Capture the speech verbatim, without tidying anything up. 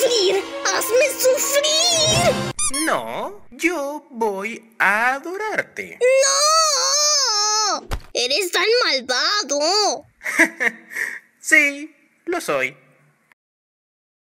sufrir! ¡Hazme sufrir! No, yo voy a adorarte. ¡No! ¡Eres tan malvado! Sí, lo soy.